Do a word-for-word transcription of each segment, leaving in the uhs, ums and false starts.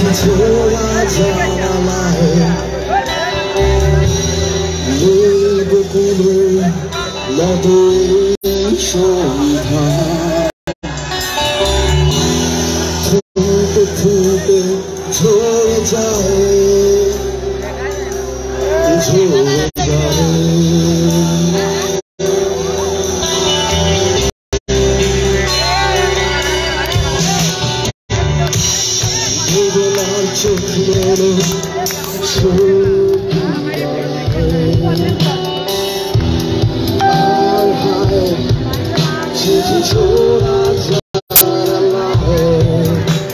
छोड़ा जाना है ये बकुल लदे शोभा फूट फूट छोड़ जाए छोड़ जाए छोड़ा जाना है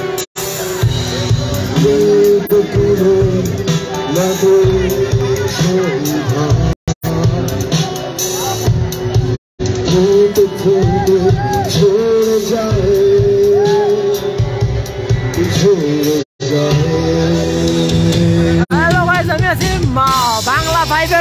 ये बकुलों लदे शोभा फूट फूट छोड़ जाए छोड़ Halo guys, আমি আছি বাংলা ফাইভের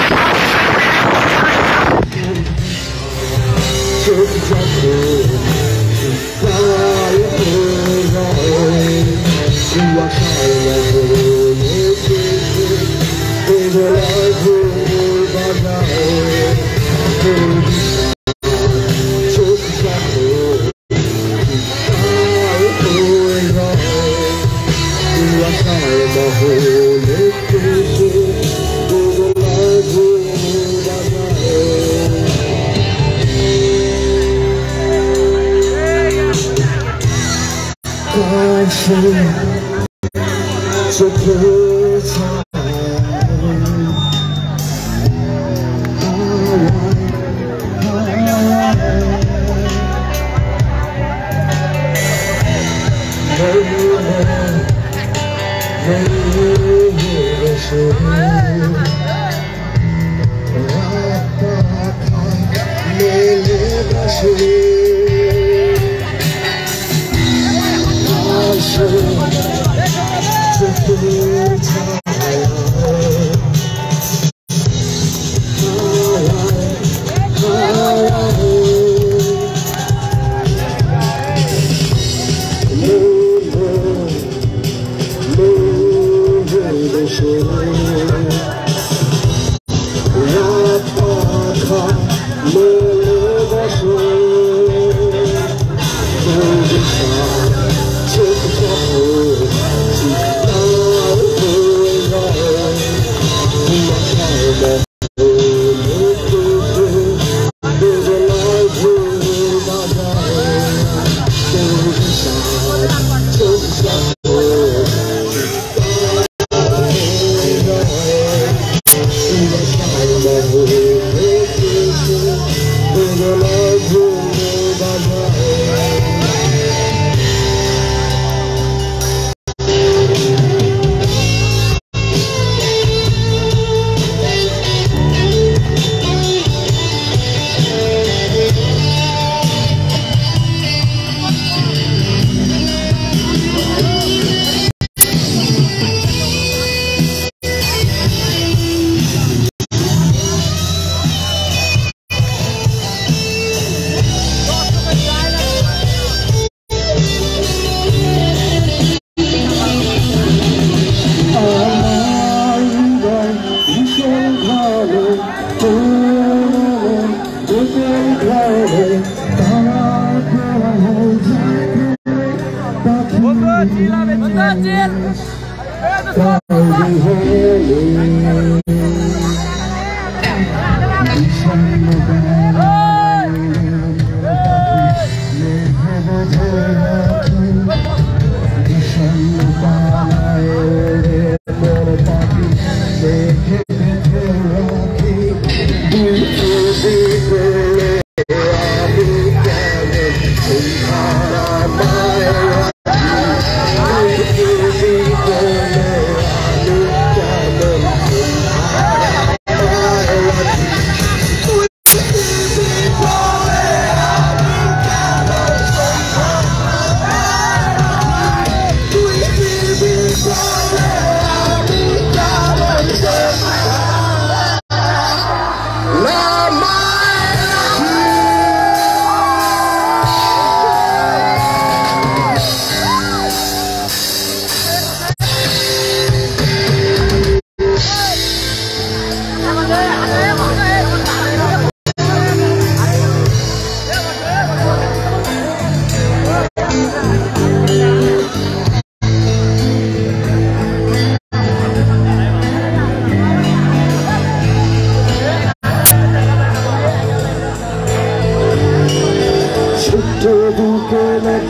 So close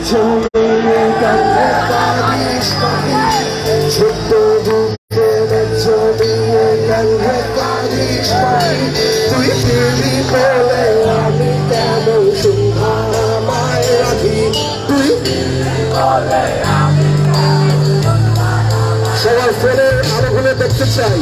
জমিয়ে কাঁদে কাঁদিস পাখি ছোট্ট বুকের জমিয়ে কাঁদে কাঁদিস পাখি তুই ফিরবি বলে আমি কেমন সুন্দর আমায় রাখি তুই সবার ফোনে আরো ফোনে দেখতে চাই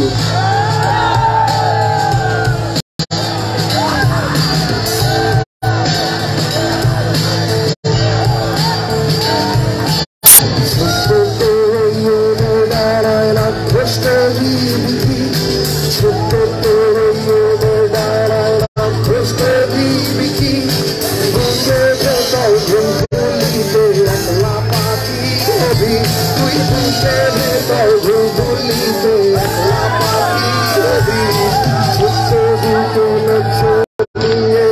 ছোট্ট তোর দাঁড়ায় রাখতে দিবি কি বুকে ভেতর ঘুমগুলিতে একলা পাখি হবি তুই বুকে ভেতর ঘুমগুলিতে একলা পাখি হবি ছোট্ট দুটো ছড়িয়ে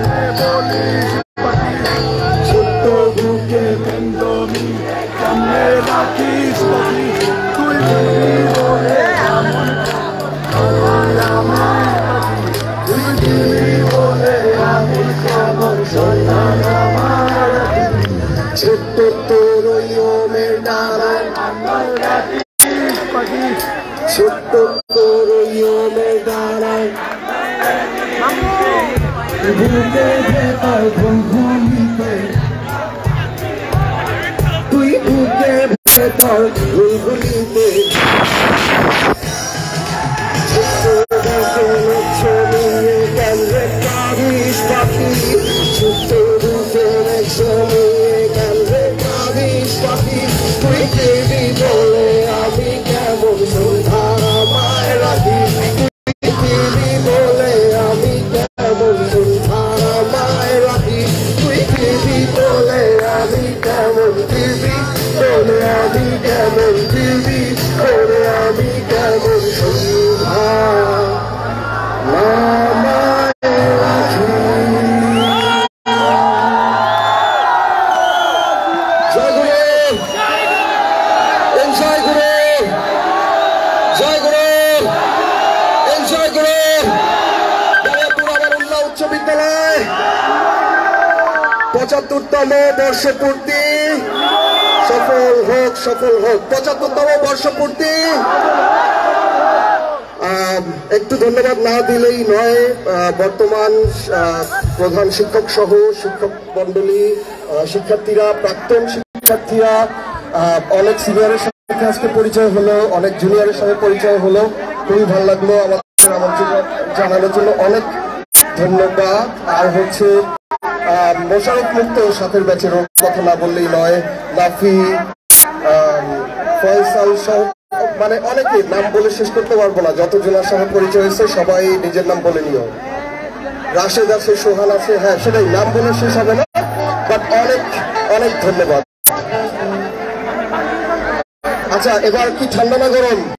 ছোট্ট বুকে কেন্দ্রমি কেমনে রাখিস পাখি তুই বলে আমার ছোট্ট তোর ওমের ডানায় ছোট্ট তোর ওমের ডানায় বুকে ভেতর ঘুমঘুমিতে তুই বুকে ভেতর ঘুমঘুমিতে ছড়িয়ে কেন্দ্রে কাঁদিস পাখি ছোট্ট বুকের ছড়িয়ে কেন্দ্রে কাঁদিস পাখি তুই ফিরবি বলে আমি কেমন সন্ধ্যার আমায় রাখি তুই ফিরবি বলে আমি কেমন সন্ধ্যার আমায় রাখি তুই ফিরবি বলে আমি কেমন ফিরবি বলে আমি কেমন ফিরবি বলে আমি কেমন সন্ধ্যা পঁচাত্তরতম বর্ষপূর্তি সফল হোক সফল হোক পঁচাত্তরতম বর্ষপূর্তি একটু ধন্যবাদ না দিলেই নয় বর্তমান প্রধান শিক্ষক সহ শিক্ষক মন্ডলী শিক্ষার্থীরা প্রাক্তন শিক্ষার্থীরা অনেক সিনিয়রের সাথে আজকে পরিচয় হলো অনেক জুনিয়রের সাথে পরিচয় হলো খুবই ভালো লাগলো আমাদের আমার জন্য জানানোর জন্য অনেক ধন্যবাদ আর হচ্ছে মোশারফ মুক্ত সাথের ব্যাচের কথা না বললেই নয় নাফি ফয়সাল সহ মানে অনেকে নাম বলে শেষ করতে পারবো না যতজনের সাথে পরিচয় হয়েছে সবাই নিজের নাম বলে নিও রাশেদ আছে সোহান আছে হ্যাঁ সেটাই নাম বলে শেষ হবে না বাট অনেক অনেক ধন্যবাদ আচ্ছা এবার কি ঠান্ডা না গরম